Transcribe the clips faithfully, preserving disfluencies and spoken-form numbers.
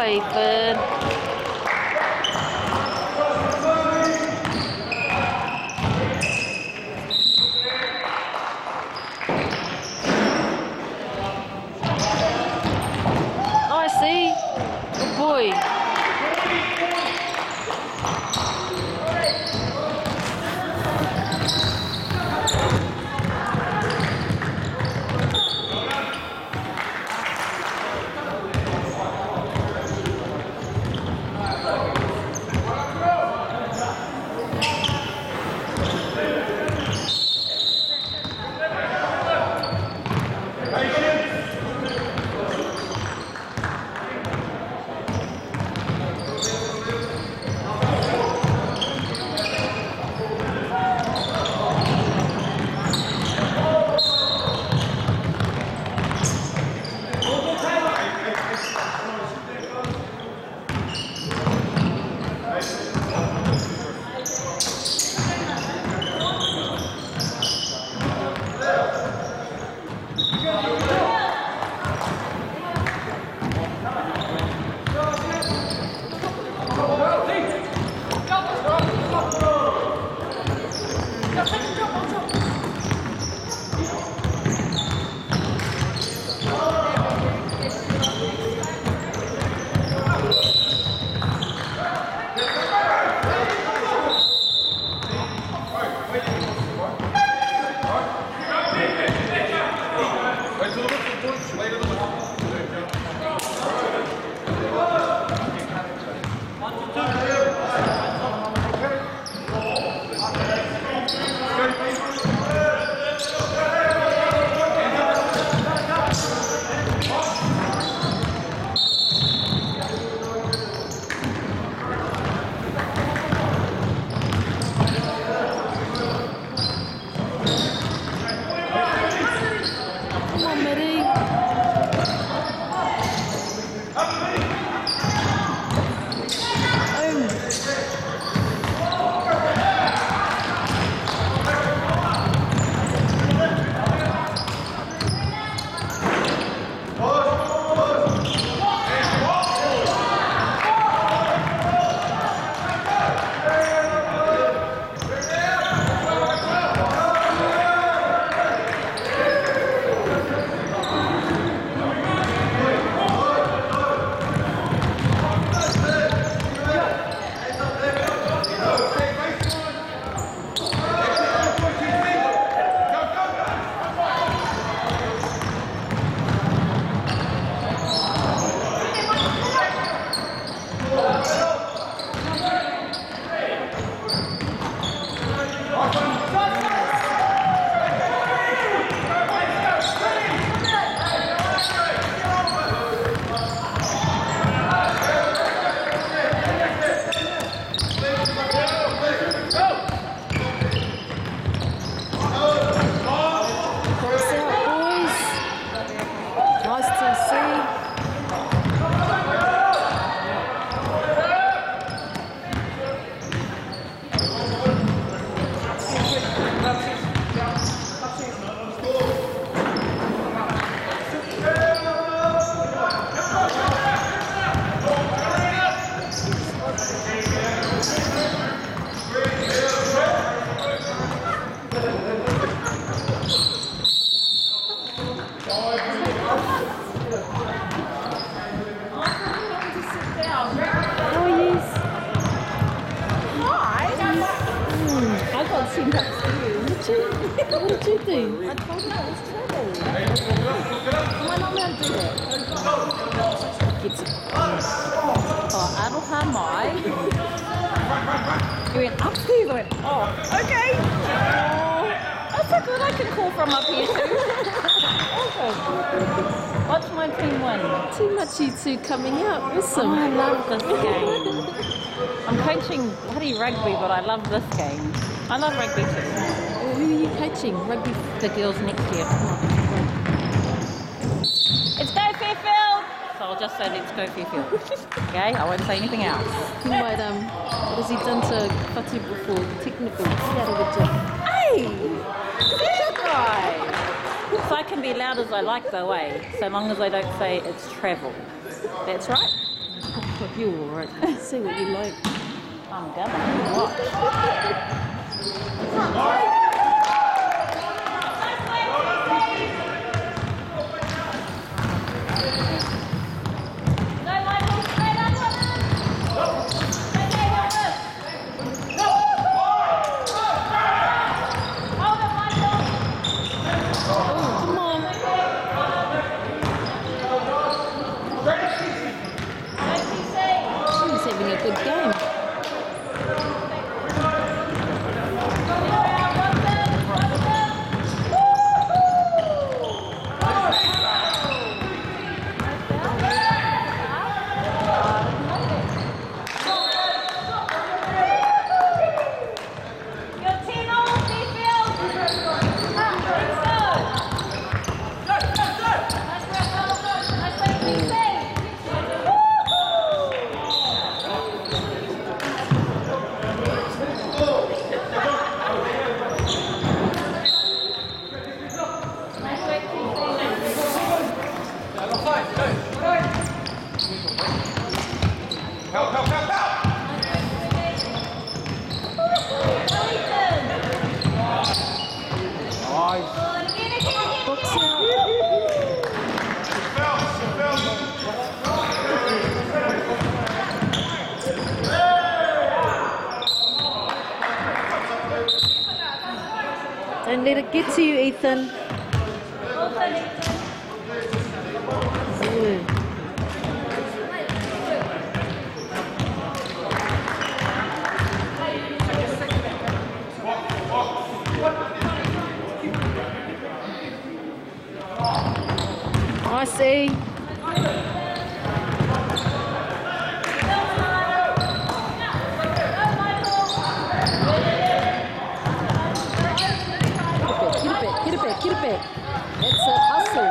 Fern. I see. Good boy. What did you do? I told you that was trouble. Am I not meant to do it? It's oh, Adelha Mai. You went upstairs. I went, oh, okay. Oh, that's so good. I can call from up here too. Okay. What's my team one? Too much you two coming out. Awesome. Oh, I love this game. I'm coaching bloody rugby, but I love this game. I love rugby too. Who are you coaching? Rugby? The girls next year. It's go Fairfield! So I'll just say let's go Fairfield. Okay? I won't say anything else. He might, um, what has he done to Fatu before? Technical. Get out of the gym. Hey! That guy! So I can be loud as I like the way, so long as I don't say it's travel. That's right? But you're alright. Say what you like. I'm gonna watch. Having a good game. Help, help, help, help! Nice. Box out. Don't let it get to you, Ethan. Good. I see. Get it back, get it back, get it back. That's a hustle.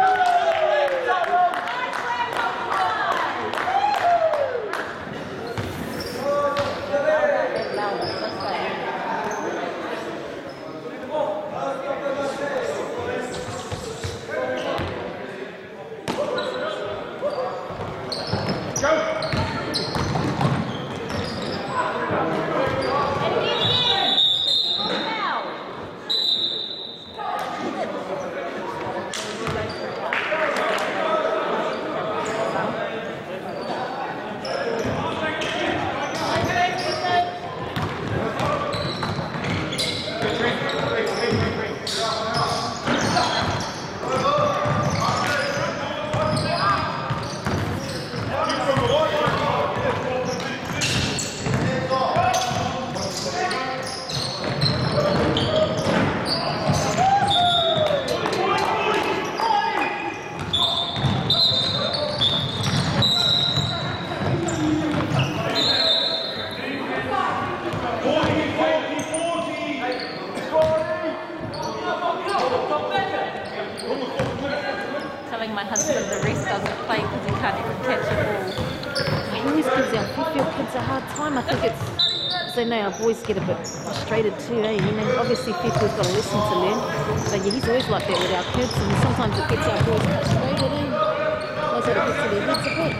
Telling my husband the rest doesn't play because he can't even catch a ball. He always gives our Fairfield kids a hard time. I think it's because they know our boys get a bit frustrated too, eh? You know, obviously Fairfield's got a lesson to learn. But yeah, he's always like that with our kids, and sometimes it gets our boys frustrated, eh? Knows how to get to their heads a bit.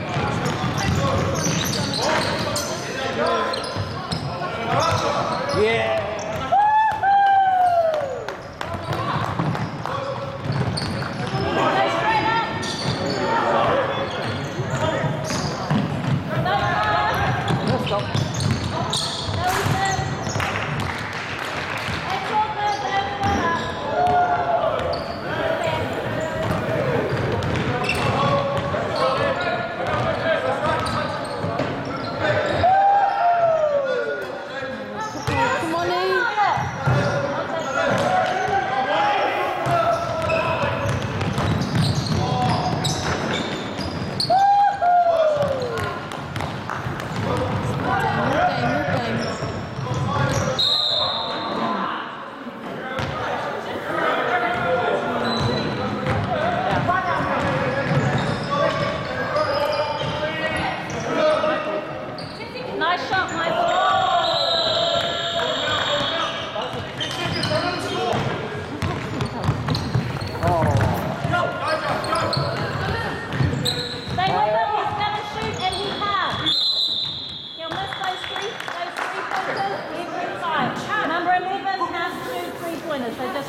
Yeah. Come on, eh?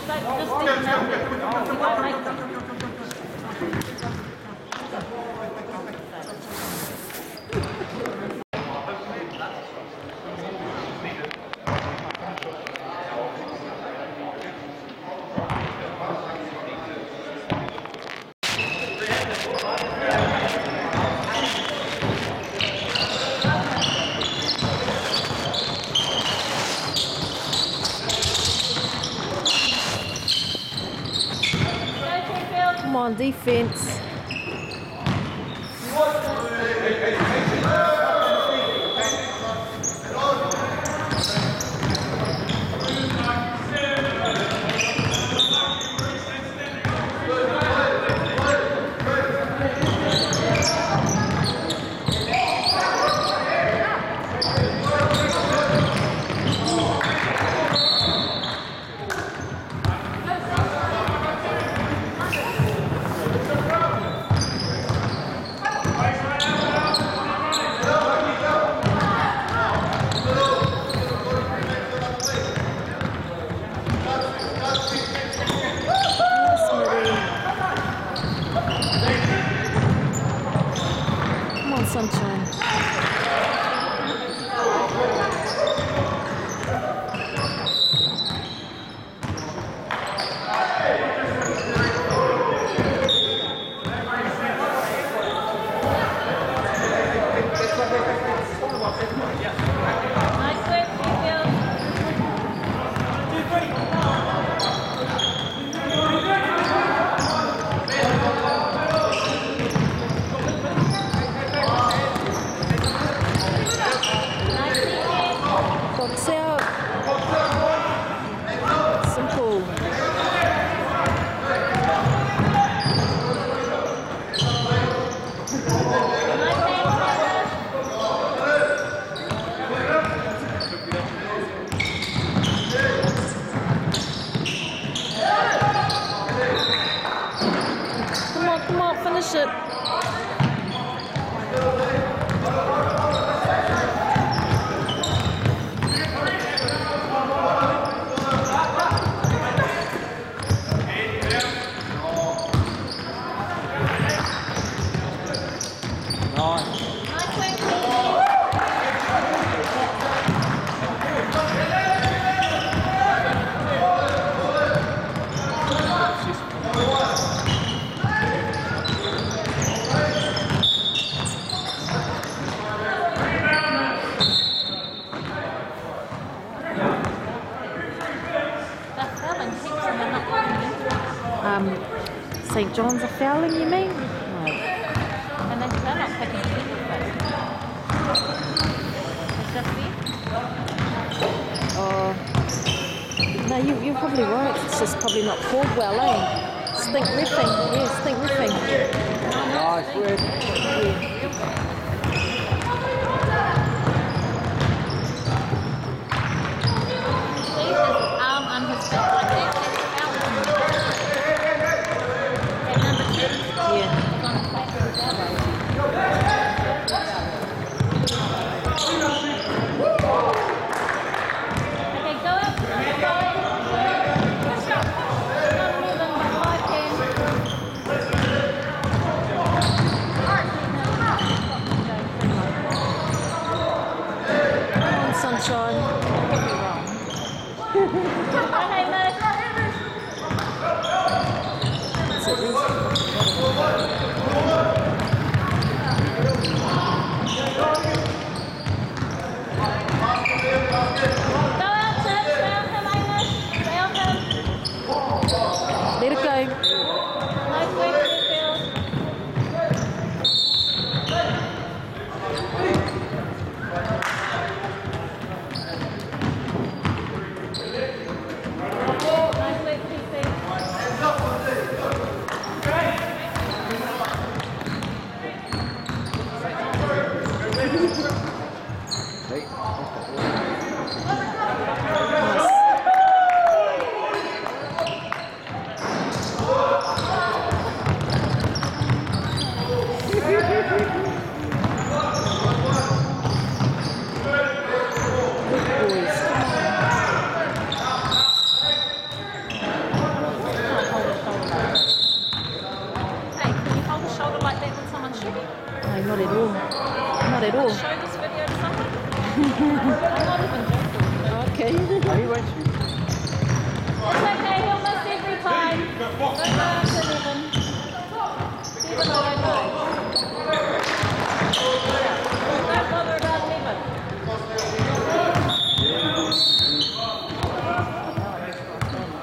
Don't just leave them out. You won't make them. Come on, defense. Come on, sunshine. Nice work, Fairfield. Box out. Simple. Come on, come on, finish it. That's fouling Timson, they're not letting him. Um, Saint John's are fouling, you mean? No. And they, they're not picking anything. It's just me. Oh. No, you, you're probably right. It's just probably not called well, eh? Stink riffing. Yeah, stink riffing. Nice work. Yeah. See his arm on his back like that. That's fouling. And number ten Yeah. is on his back of his elbow. Okay, go up. Go up. Come move them by five, ten. Come on, sunshine. Okay, Miss. That's it, Reese. Go out, Tim. Stay on him, Amos. Stay on him. Let it go. Nice work, Fairfield.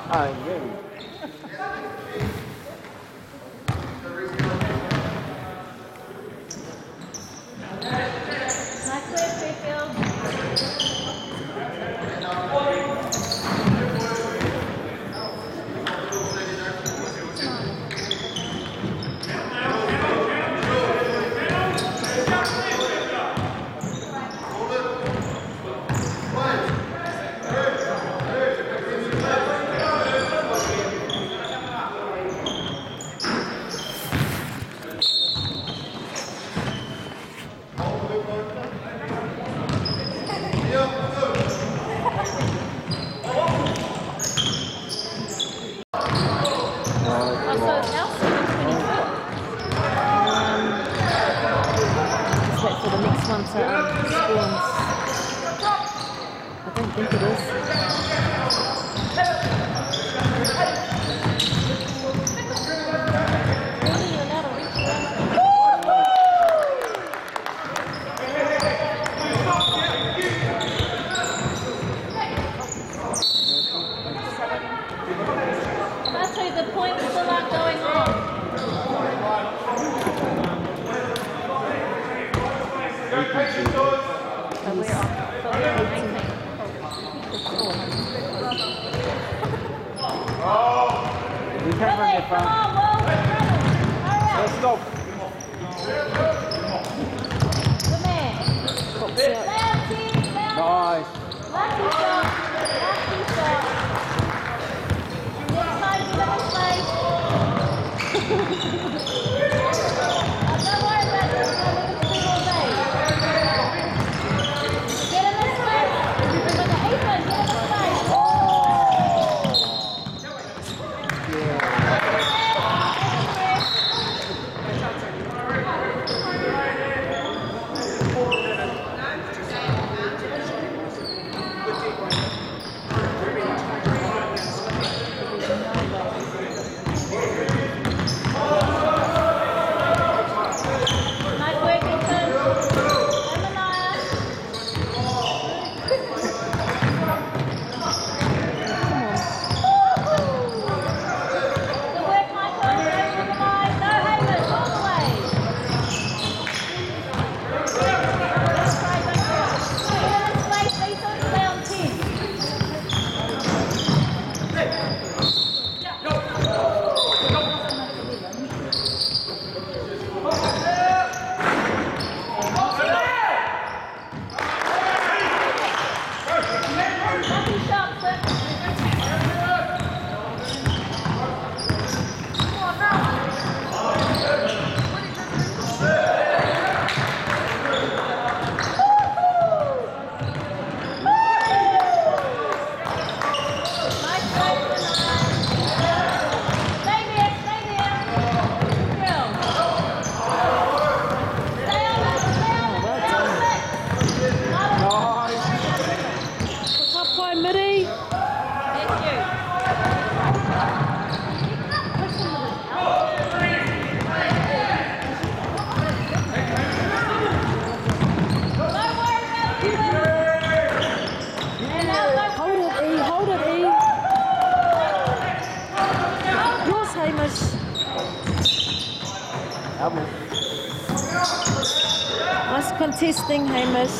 Oh, you. Nice play, Fairfield. Oh, so it's our seven twenty-four. Just wait for the next one to um, spawn. I don't think it is. Really, you're allowed to reach around. That's who the points still aren't going on. So we're off. So we're on eighteen. You can't run Billy, your come phone. on, Will. Hurry up. Let's go. Good man. Pops Stay out. on team, stay on. Nice. Lucky shot. Lucky shot. Next time, give him a space. Uh, don't worry about this. We're going to do all day. Get him a space. Look at Ethan. Get him a space. Nice work, Ethan. Lemonade. Good work, Michael. No Lemonade. No Havens. All the way. That's great. That's great. Get in the space, Ethan. Stay on ten. Lucky shot, sir. Come on, run. Nice play tonight. Stay there, stay there. Good girl. Stay on it, stay on it, stay on it. Nice. Up by Mitty. Thank you. Push him with his elbow. Don't worry about it, Ethan. And now go Hold it, E. Hold it, E. Yours, Hamish. Double. Nice contesting, Hamish.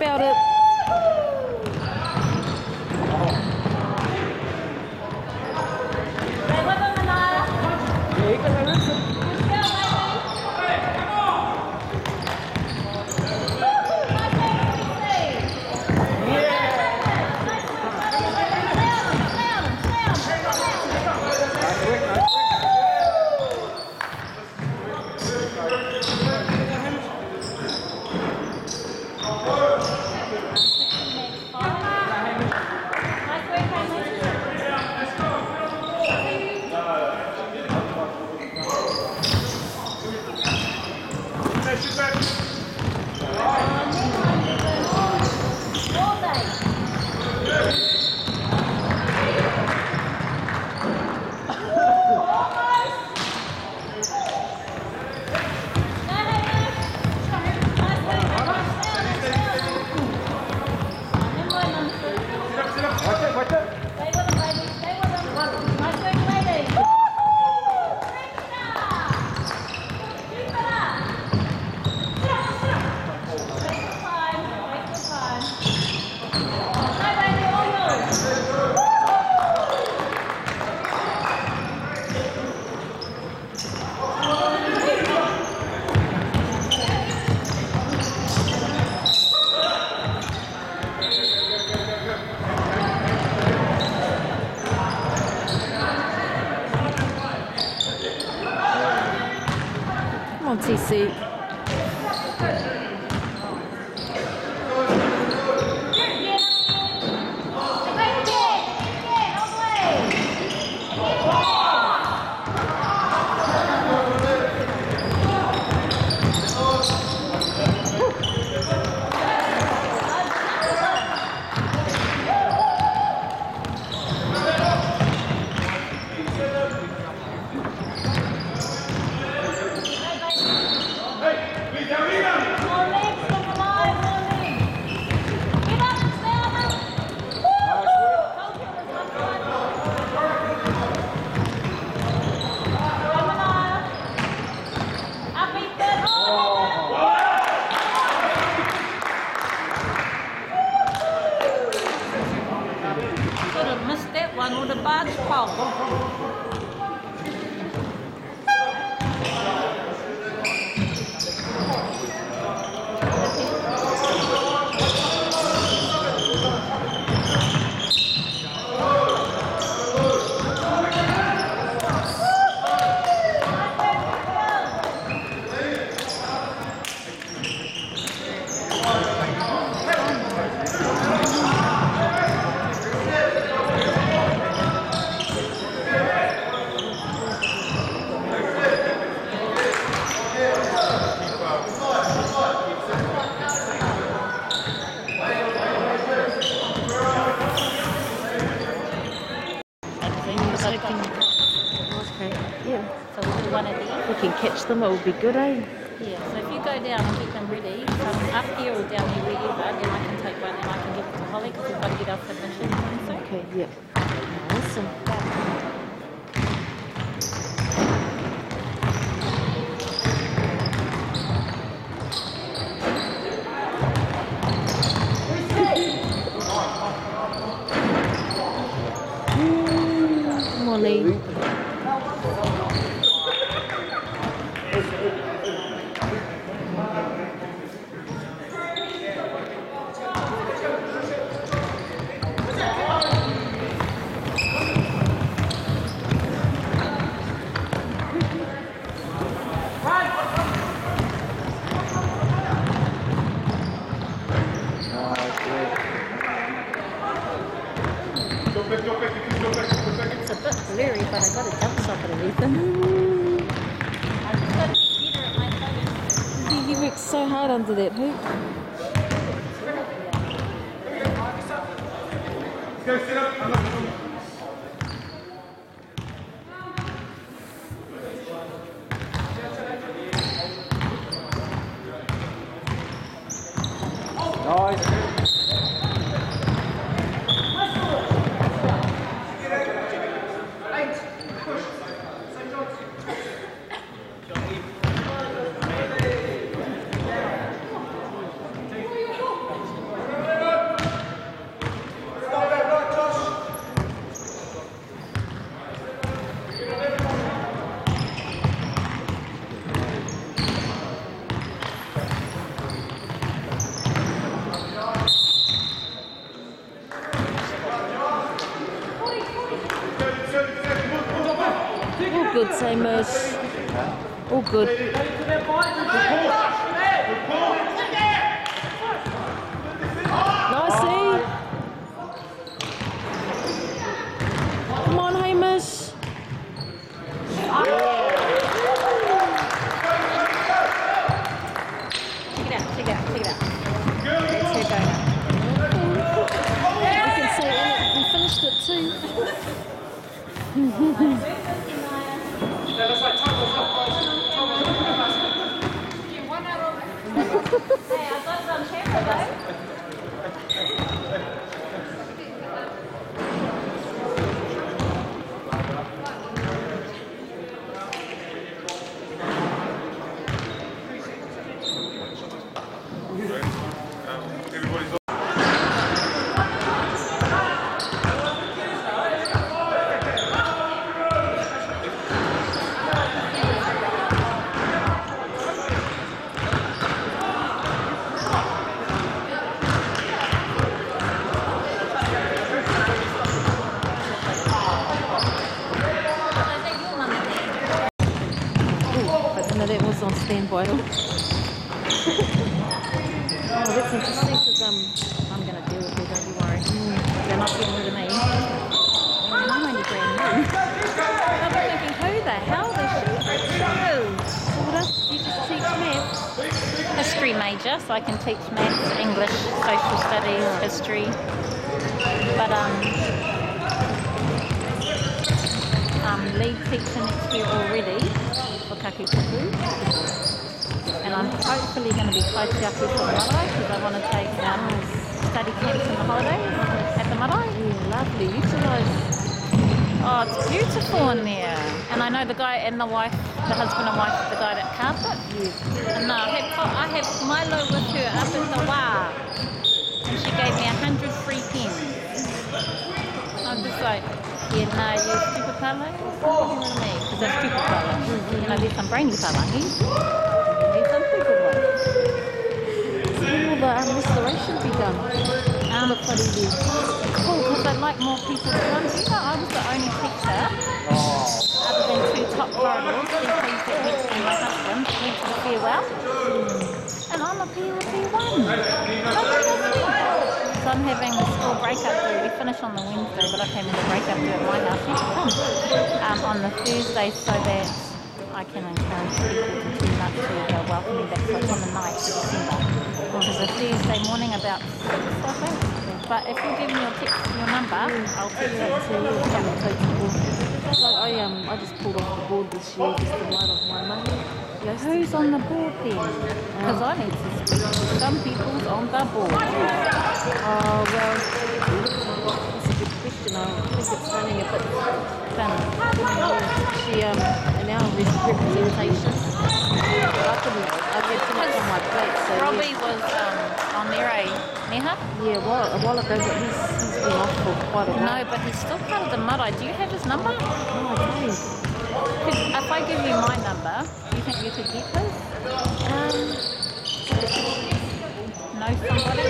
about it. Come on, T C. Catch them, it will be good, eh? Yeah, so if you go down and get them ready, um, up here or down there wherever, then I can take one and I can give it to Holly because we've got to get our submission. So. Okay, yep. Awesome. Come on, Lee. It's a bit blurry, but I got a jump stop at everything. I just got to get her at my phone. He works so hard under that hoop. Go sit up. I'm not doing good, Amos. All good. Nicely. Come on, Hamish. Check it out, check it out, check it out. Let's get going now. I can see it. We finished it too. Hey, I got it on camera though. That was on standby. Oh, that's interesting because um, I'm going to deal with it, don't you worry. mm, They're not getting rid of me. I'm only brand new. I'm thinking, who the hell is she? So what else? Do you just teach maths? History major, so I can teach maths, English, social studies, history. But um, um, lead teacher next year already for Kakipuku. And I'm hopefully going to be Kaitiaki for the marae because I want to take um, study camps in the holidays at the marae. Yeah, lovely. Utilise. Oh, it's beautiful in there. And I know the guy and the wife, the husband and wife, the guy that carpet. Yes. And uh, I, had, I had Milo with her up in the Wā. And she gave me a hundred free pens. I'm just like, yeah, no, you're stupid pala. Because they're stupid pala. You know, there's some brainy palangi. There's some stupid ones. When will the um, restoration be done? Um, The bloody do. Cool, because I'd like more people to run. You know, I was the only teacher, other than two top corridors, three things that went to my husband, went to the farewell. And I'm a P L P one. So I'm having the school breakup do. We finish on the Wednesday, but I came in the breakup do at my house. You should come. Um, on the Thursday so that I can encourage people to turn up to uh, welcome me back. So it's on the ninth of December. Which is a Thursday morning about six, I think. But if you give me your text, your number, I'll text Yeah, it so to you. yeah, I'm coachable. So I um I just pulled off the board this year just to light off my money. Yes. Who's on the board then? Because I need to speak to some people's on the board. Oh well, that's a good question. I think it's running a bit thin. She um an hour representation. I couldn't. I had too much on my plate. So Robbie yeah. was um, on there, eh? Neha? Yeah, well, a while ago, but he's, he's been off for quite a while. No, but he's still part of the marae. Do you have his number? No, I don't. Could, if I give you my number, do you think you could get his? Um, Know somebody?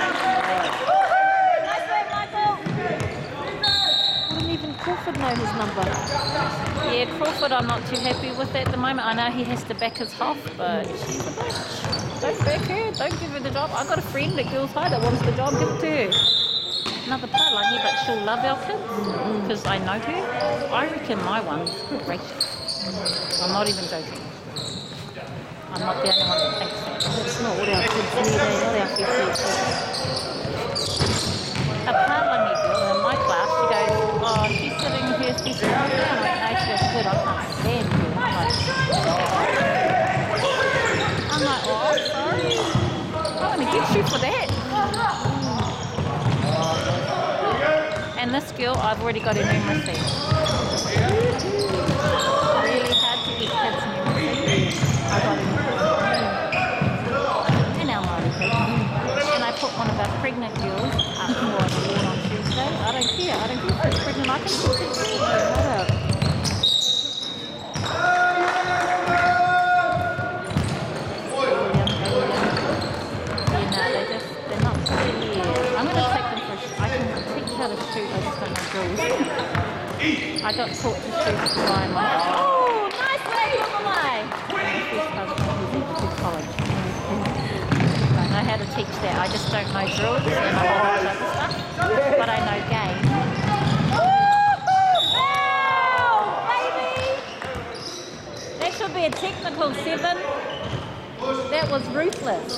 Nice one, Michael! wouldn't even Crawford know his number. Yeah, Crawford I'm not too happy with at the moment. I know he has to back his Hoff, but she's a bitch. Don't back her, don't give her the job. I've got a friend at Girls High that wants the job, give it to her. Another palangi, but she'll love our kids because I know her. I reckon my one's gracious. I'm not even joking. I'm not the only one that thinks that. That's not what our kids need, eh? Not our kids. A palangi girl in my class, she goes, oh, she's sitting here, she's sitting here. And I went, no, she goes, good, I can't stand you. I'm like, I'm like, oh, sorry. I'm going to get you for that. And this girl, I've already got her numeracy. Really hard to get kids numeracy. I got her numeracy. And our Māori kids. And I put one of our pregnant girls up for a board on Tuesday. I don't care. I don't care if she's pregnant. I can teach it to her. Whatever. Yeah, no, they're just, they're not really. I'm going to take them for a sh- I can teach how to shoot, I just don't know drills. I got taught to shoot by my, oh, how to teach that. I just don't know drills and I don't know other stuff, but I know game. That should be a technical seven. That was ruthless.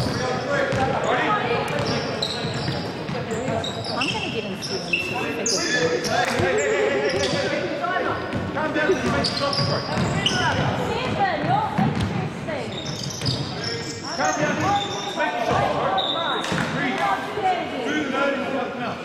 I'm going to get him seven too. Calm down, you make stop for it. Seven, you're interesting. Calm down, make the shot for it. Breathe. Do the loading and nothing else.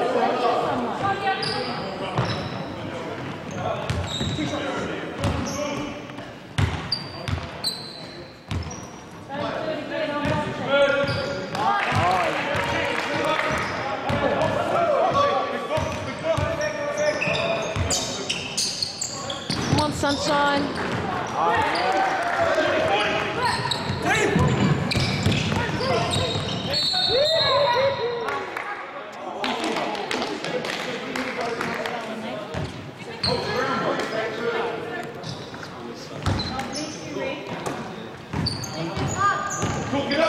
Come on, Sunshine. Cool, get up.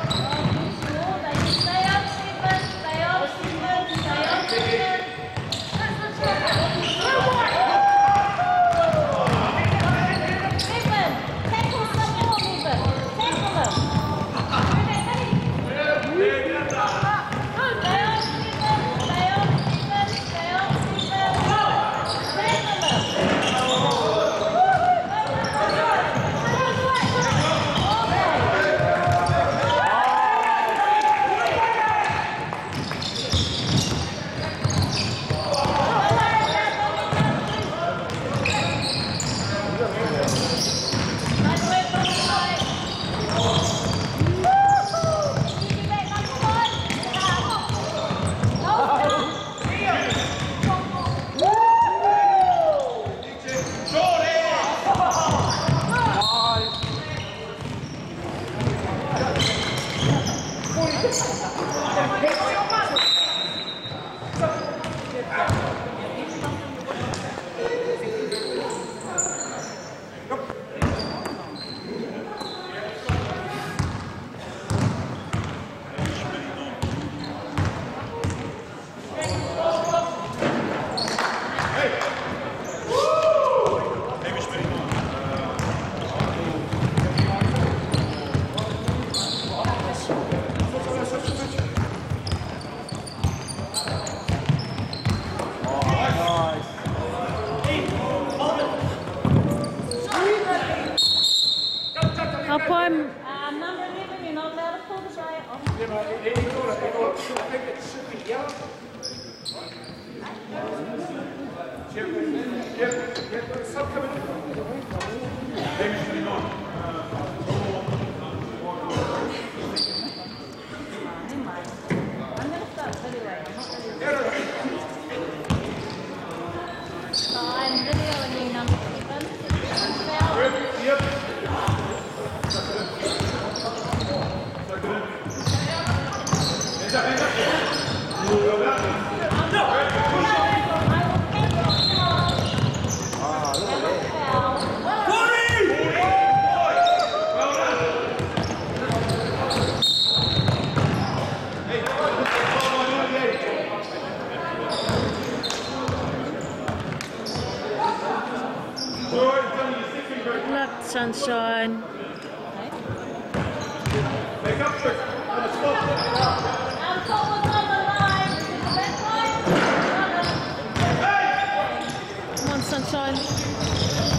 Up I'm Uh, number eleven, you're not allowed to pull the tray off. I'm going to start videoing. I'm not really... So I'm videoing you, number seven. Yep. Hands up, hands up. Go down. luck, Sunshine. Make up for it. On the spot. Come on, Sunshine.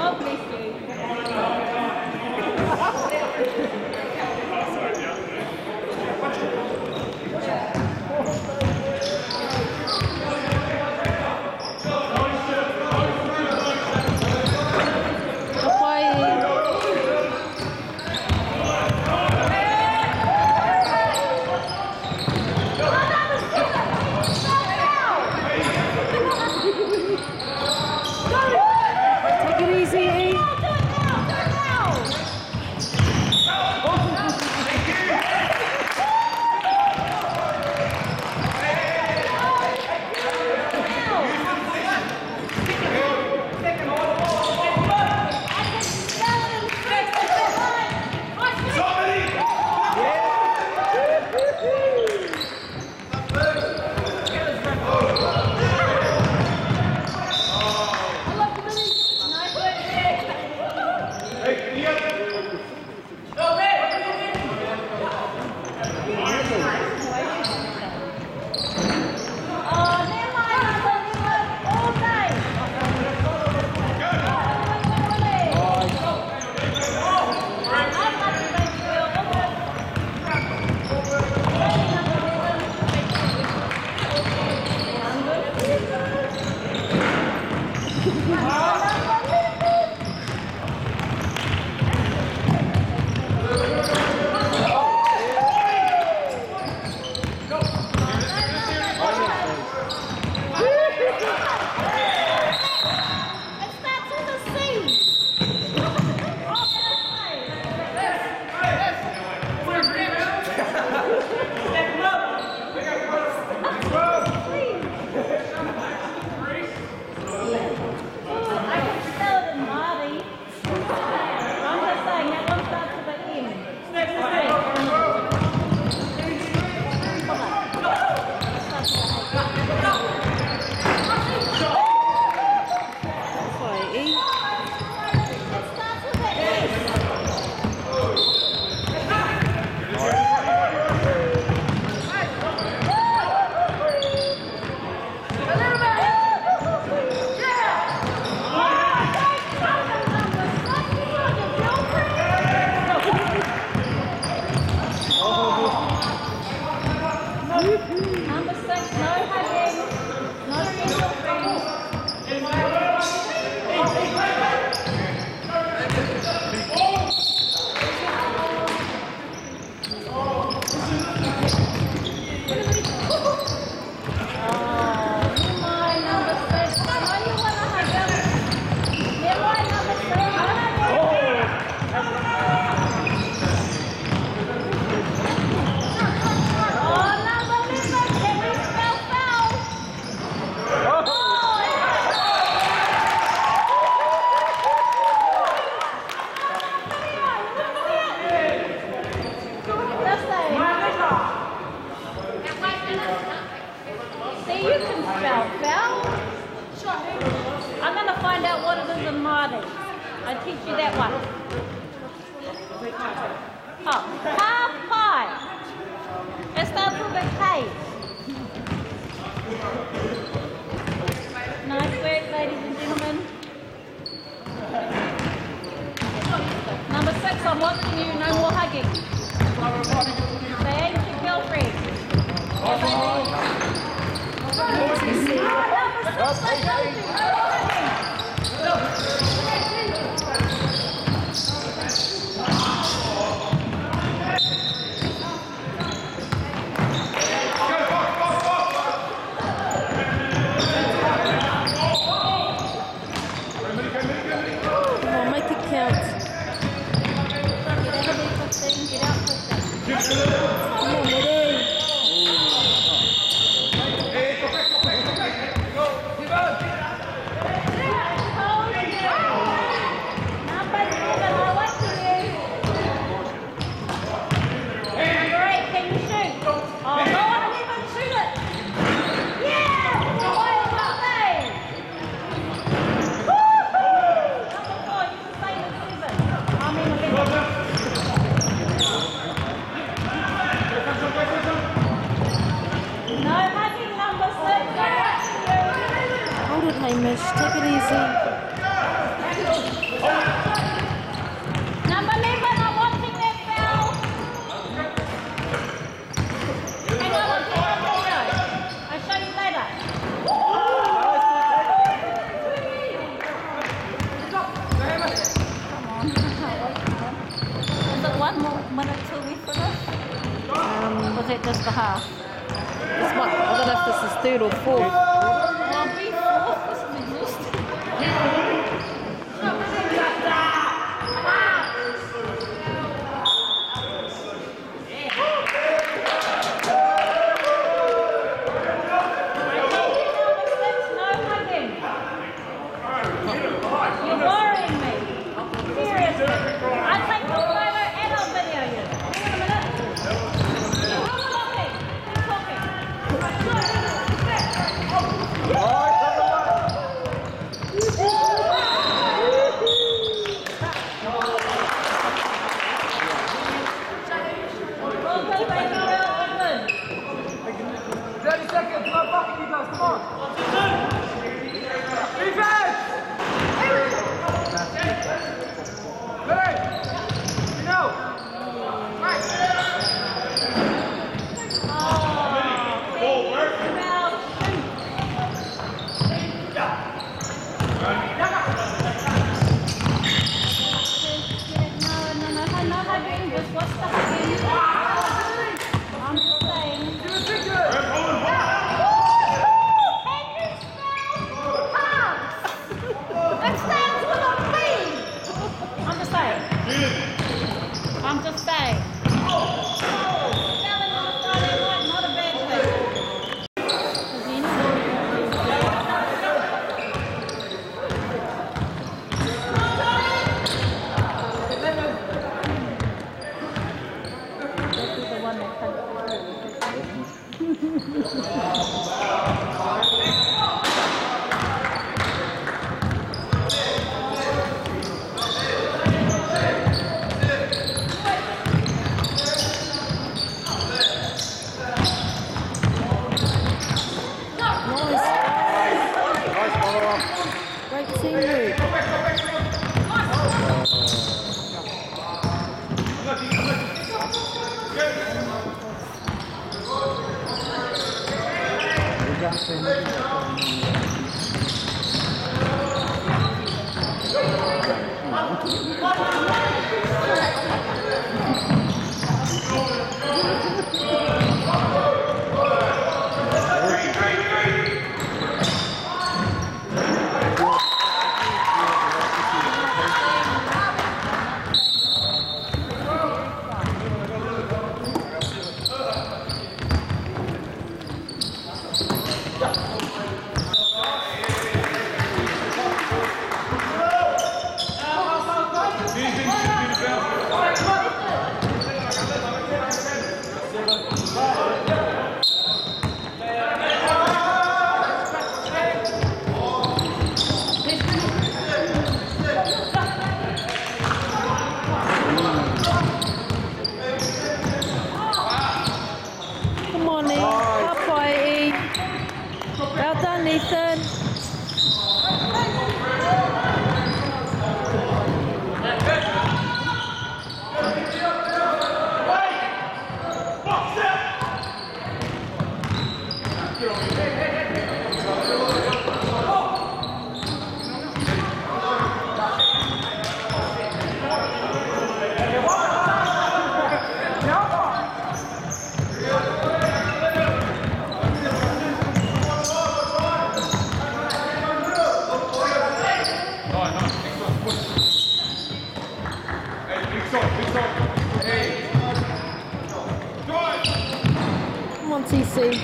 God bless you. Take it easy, E. Number six, no hugging, no real friends. See, you can spell foul. I'm going to find out what it is in Māori. I teach you that one. Oh, ka pai. It starts with a K. Nice work, ladies and gentlemen. Number six, I'm watching you. No more hugging. They ain't your girlfriend. Yeah, baby. Number six, they don't do. No more hugging. Is it one more minute till we finish? Um, Was it just the half? this might, I don't know if this is third or fourth. I'll be fourth. This is exhausting. You're worrying me. Seriously. I take the photo and I'll video you. Hang on a minute. Keep talking. Keep talking. Well done, baby girl. Well done. thirty seconds, come on, bucket you guys, come on. Defense! Hey! You know! Right! Oh, work. Now, no, no, no, no, no hugging. Just watch the hugging. I'm just saying. Do a figure! I'm just saying. I'm just saying. Spelling on a Friday night, not a bad thing. Is the one that Great teamwork. Come on, Lee. Up, Whitey. Well done, Ethan. Come on, T C.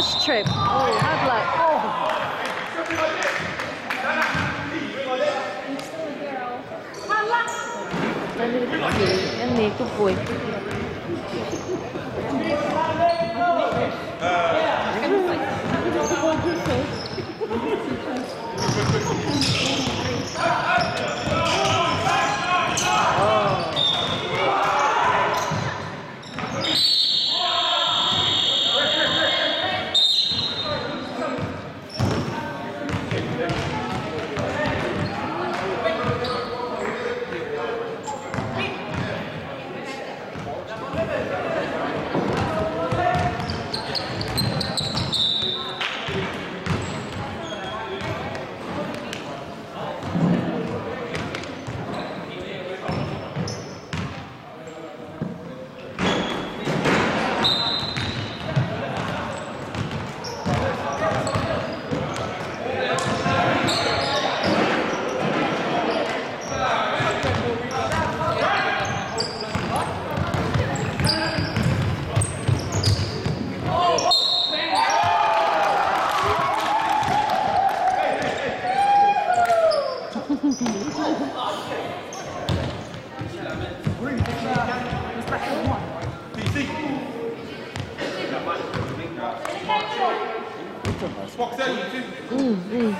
Nice trip. Oh, hard luck. Oh. In there, good boy. Mm, mm.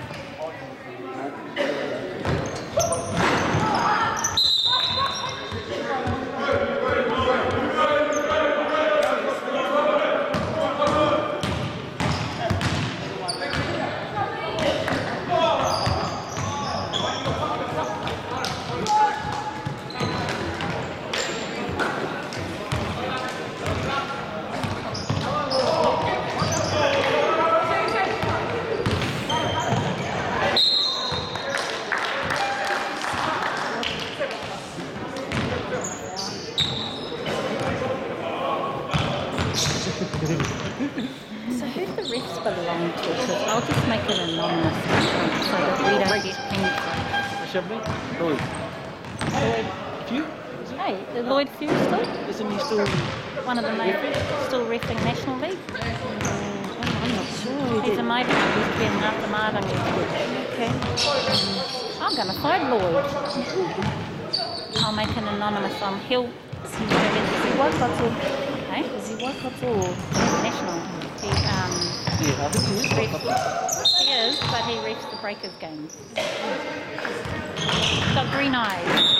So who do the refs belong to? Because I'll just make it anonymous so that we don't get pinged. Shall we? Lloyd. Lloyd. Few? Hey, is Lloyd Few still? Isn't he still? One of the main, still refing National League? I'm not sure. He's a mate of mine who's been after Martin. Okay. I'm going to find Lloyd. I'll make an anonymous on Hill. Is he, is he Waikato? Hey? Is he Waikato or? National. He, um, Yeah, I think he is. refs, he is, but he refs the Breakers games. He's got green eyes.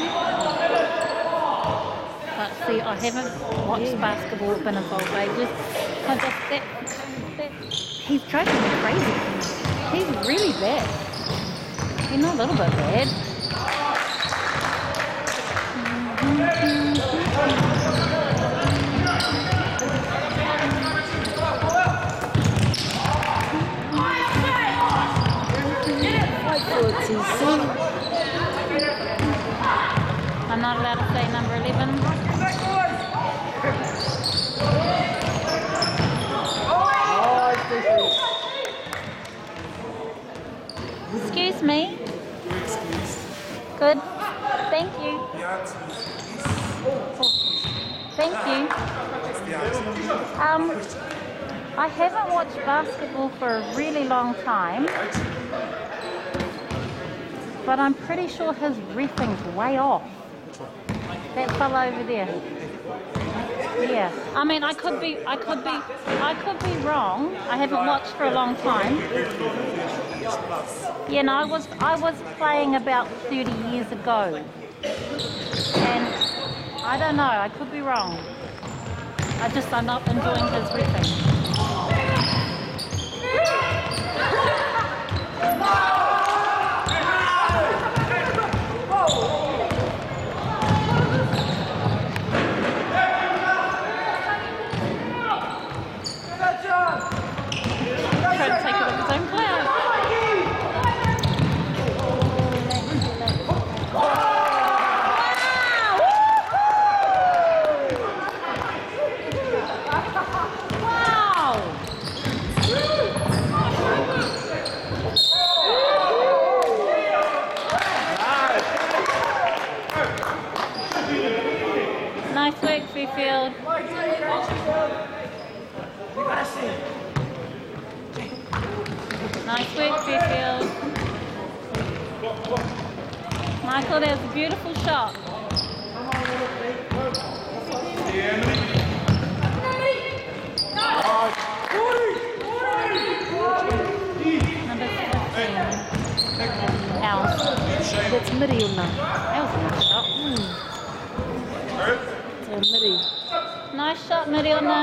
But see, I haven't watched Yeah. basketball, been involved ages. I just, that, that, he's driving me crazy. He's really bad. He's not a little bit bad. I'm not allowed to say number eleven. Excuse me. Good. Thank you. Thank you. Um, I haven't watched basketball for a really long time, but I'm pretty sure his reffing's way off. That fellow over there. Yeah. I mean, I could be, I could be, I could be wrong. I haven't watched for a long time. Yeah, no, I was, I was playing about thirty years ago, and I don't know. I could be wrong. I just, I'm not enjoying his reffing. Trying to take it off his own cloud. Wow! Nice work, Fairfield. Nice work, Fairfield. Michael, that was a beautiful shot. Number fifteen. Al. That's midi or not? That was a nice shot. Mm. So midi. Nice shot, Mariona.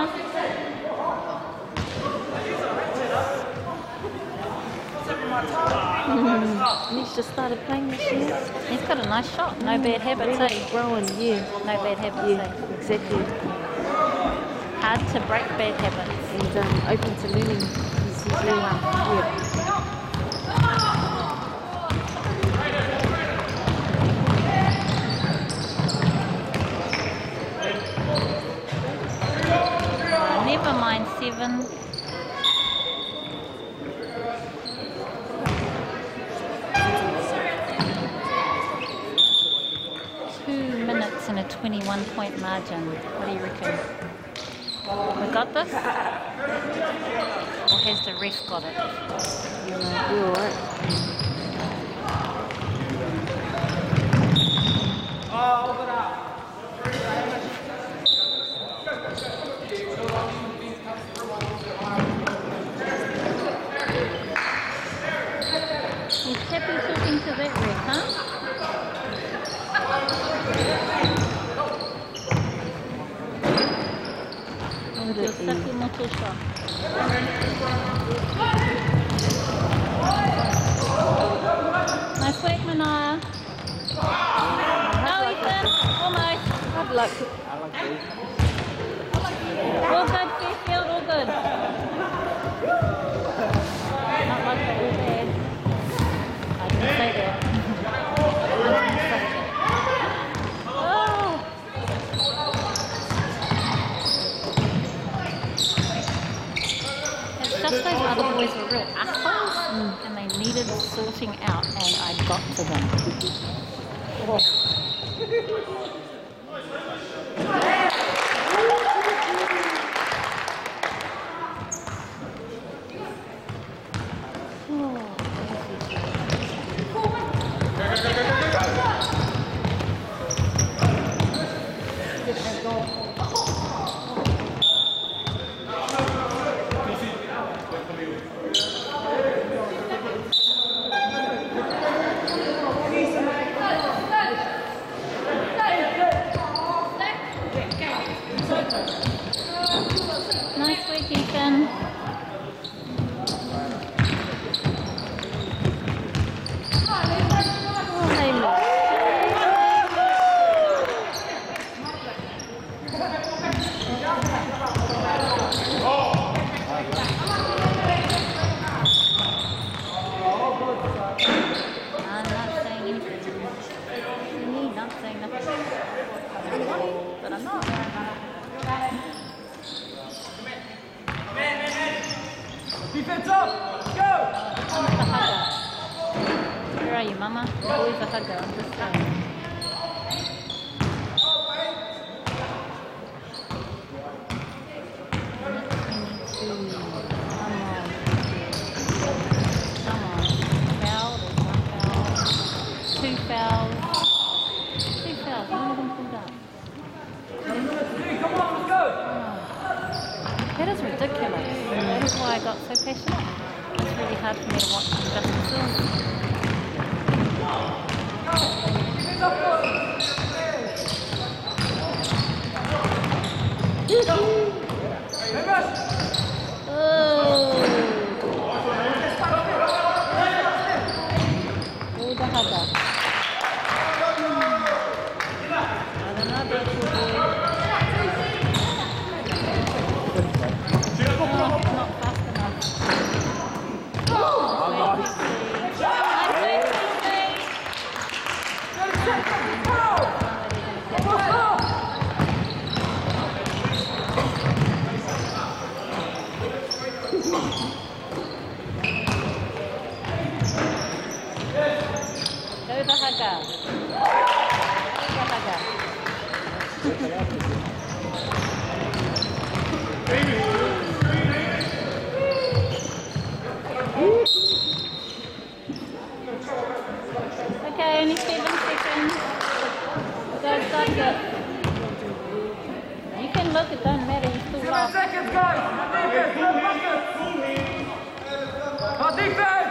Mm. And he's just started playing this year. He's got a nice shot. No bad habits, Really eh? growing, yeah. No bad habits, Yeah, eh? exactly. Hard to break bad habits. And um, open to learning. He's, he's learning, yeah. Never mind seven. Two minutes and a twenty-one point margin. What do you reckon? We got this? Or has the ref got it? You know, you're all right. He's happy talking to that ref, huh? Your saki moto shot. Nice work, Manaya. Oh, Ethan, almost. Hard luck. All good, Fairfield, all good. Not like that, all bad. I didn't say that. Oh. It's just those other boys were real assholes, and they needed sorting out, and I got to them. Oh. Nice work, Ethan. Oh, hey, look. I'm not saying anything. Me, not saying nothing. But I'm not. Defense up! Go! I'm the hugger. Where are you, Mama? You're always a hugger. I'm just saying. twenty-two. Come on. Come on. Foul. There's one foul. Two fouls. Two fouls. None of them pulled up. Come on, let's go! That is ridiculous. That is why I got so passionate. It's really hard for me to watch injustices. Oh, the hugger. Another boy. Oh, not fast enough. Go the hugger. Go the hugger. Baby! even look, it doesn't matter. He's still Seven lost. seconds, guys. Defense, no buckets. Our defense.